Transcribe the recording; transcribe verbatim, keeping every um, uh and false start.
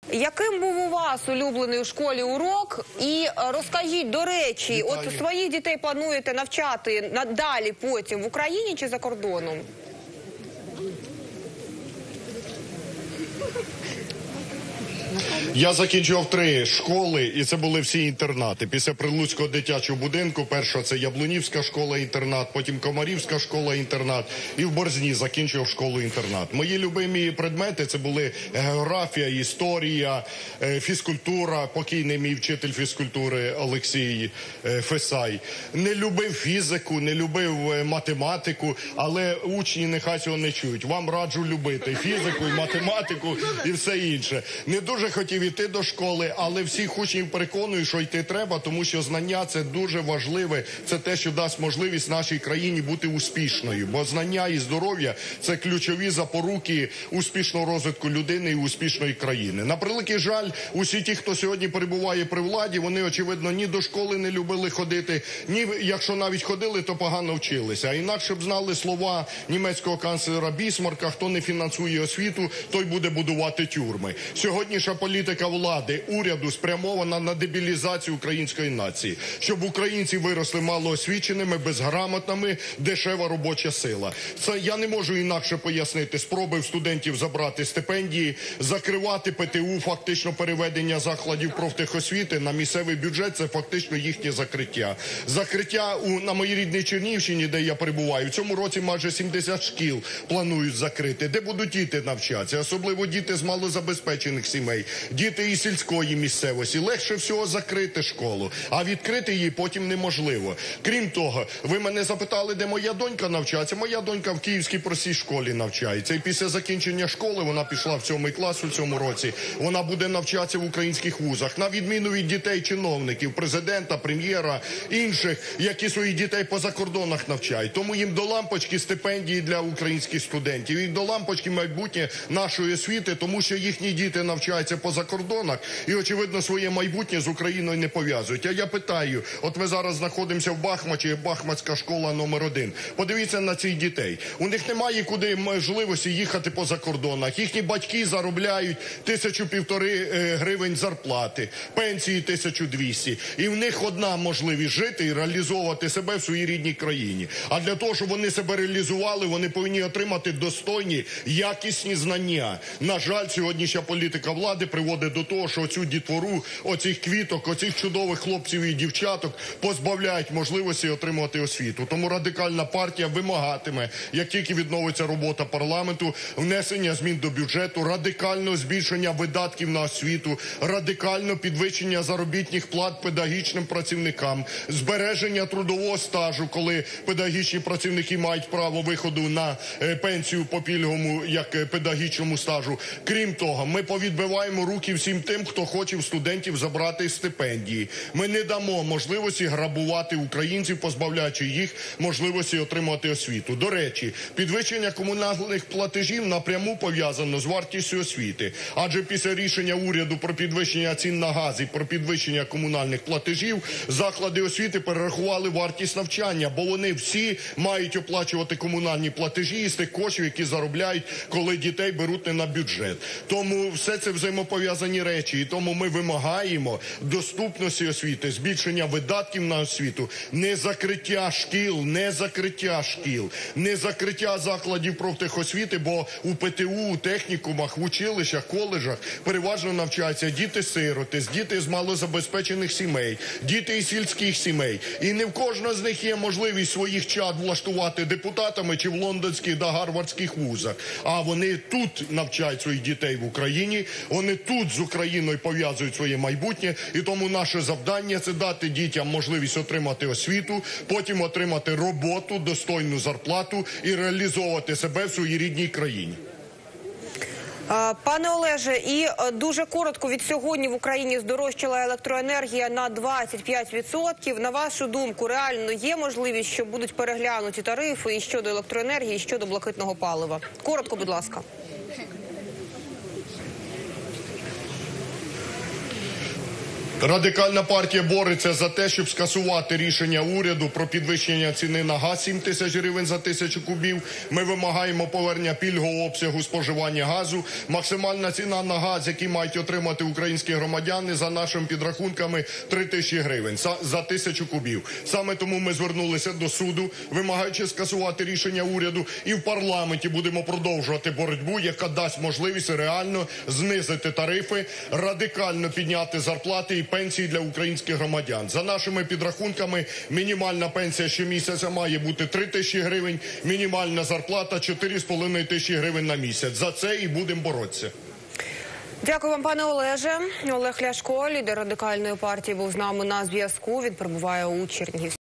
Яким був у вас улюблений у школі урок? І розкажіть, до речі, Вітаю. от своїх дітей плануєте навчати надалі потім в Україні чи за кордоном? Я закінчував три школи, і це були всі інтернати. Після Прилуцького дитячого будинку, перша це Яблунівська школа-інтернат, потім Комарівська школа-інтернат, і в Борзні закінчував школу-інтернат. Мої любимі предмети це були географія, історія, фізкультура, покійний мій вчитель фізкультури Олексій Фесай. Не любив фізику, не любив математику, але учні нехай цього не чують. Вам раджу любити фізику, і математику і все інше. Не дуже хотів іти до школи, але всіх учнів переконую, що йти треба, тому що знання – це дуже важливе, це те, що дасть можливість нашій країні бути успішною. Бо знання і здоров'я – це ключові запоруки успішного розвитку людини і успішної країни. На превеликий жаль, усі ті, хто сьогодні перебуває при владі, вони, очевидно, ні до школи не любили ходити, ні, якщо навіть ходили, то погано вчилися. А інакше б знали слова німецького канцлера Бісмарка: хто не фінансує освіту, той буде будувати тюрми. Сьогоднішня політика влади, уряду спрямована на дебілізацію української нації, щоб українці виросли малоосвіченими, безграмотними, дешева робоча сила. Це я не можу інакше пояснити спроби в студентів забрати стипендії, закривати ПТУ, фактично переведення закладів профтехосвіти на місцевий бюджет – це фактично їхнє закриття. Закриття у, на моїй рідній Чернігівщині, де я перебуваю, в цьому році майже сімдесят шкіл планують закрити. Де будуть діти навчатися? Особливо діти з малозабезпечених сімей, діти із сільської місцевості. Легше всього закрити школу, а відкрити її потім неможливо. Крім того, ви мене запитали, де моя донька навчається. Моя донька в Київській простій школі навчається. І після закінчення школи, вона пішла в сьомий клас у цьому році, вона буде навчатися в українських вузах. На відміну від дітей-чиновників, президента, прем'єра, інших, які своїх дітей по закордонах навчають. Тому їм до лампочки стипендії для українських студентів. І до лампочки майбутнє нашої освіти, тому що їхні діти навчаються по закордонах і, очевидно, своє майбутнє з Україною не пов'язують. А я питаю, от ми зараз знаходимося в Бахмачі, Бахмацька школа номер один. Подивіться на цих дітей. У них немає куди можливості їхати по закордонах. Їхні батьки заробляють тисячу-півтори гривень зарплати, пенсії тисячу двісті. І в них одна можливість жити і реалізовувати себе в своїй рідній країні. А для того, щоб вони себе реалізували, вони повинні отримати достойні, якісні знання. На жаль, сьогоднішня політика влади приводить до того, що оцю дітвору, оцих квіток, оцих чудових хлопців і дівчаток позбавляють можливості отримувати освіту. Тому Радикальна партія вимагатиме, як тільки відновиться робота парламенту, внесення змін до бюджету, радикального збільшення видатків на освіту, радикального підвищення заробітних плат педагогічним працівникам, збереження трудового стажу, коли педагогічні працівники мають право виходу на пенсію по пільговому, як педагогічному стажу. Крім того, ми повідбиваємо руки всім тим, хто хоче в студентів забрати стипендії. Ми не дамо можливості грабувати українців, позбавляючи їх можливості отримати освіту. До речі, підвищення комунальних платежів напряму пов'язано з вартістю освіти. Адже після рішення уряду про підвищення цін на газ і про підвищення комунальних платежів, заклади освіти перерахували вартість навчання, бо вони всі мають оплачувати комунальні платежі із тих коштів, які заробляють, коли дітей беруть не на бюджет. Тому все це взаємопов'язані речі. І тому ми вимагаємо доступності освіти, збільшення видатків на освіту, не закриття шкіл, не закриття шкіл, не закриття закладів профтехосвіти, бо у ПТУ, у технікумах, в училищах, коледжах переважно навчаються діти-сироти, діти з малозабезпечених сімей, діти із сільських сімей. І не в кожного з них є можливість своїх чад влаштувати депутатами чи в лондонських та гарвардських вузах. А вони тут навчають своїх дітей в Україні, вони тут з Україною пов'язують своє майбутнє, і тому наше завдання – це дати дітям можливість отримати освіту, потім отримати роботу, достойну зарплату і реалізовувати себе в своїй рідній країні. Пане Олеже, і дуже коротко, від сьогодні в Україні здорожчала електроенергія на двадцять п'ять відсотків. На вашу думку, реально є можливість, що будуть переглянуті тарифи і щодо електроенергії, і щодо блакитного палива? Коротко, будь ласка. Радикальна партія бореться за те, щоб скасувати рішення уряду про підвищення ціни на газ сім тисяч гривень за тисячу кубів. Ми вимагаємо повернення пільгового обсягу споживання газу. Максимальна ціна на газ, який мають отримати українські громадяни, за нашими підрахунками, три тисячі гривень за тисячу кубів. Саме тому ми звернулися до суду, вимагаючи скасувати рішення уряду. І в парламенті будемо продовжувати боротьбу, яка дасть можливість реально знизити тарифи, радикально підняти зарплати і пенсії для українських громадян. За нашими підрахунками, мінімальна пенсія щомісяця має бути три тисячі гривень, мінімальна зарплата чотири з половиною тисячі гривень на місяць. За це і будемо боротися. Дякую вам, пане Олеже. Олег Ляшко, лідер Радикальної партії, був з нами на зв'язку. Він перебуває у Чернігівській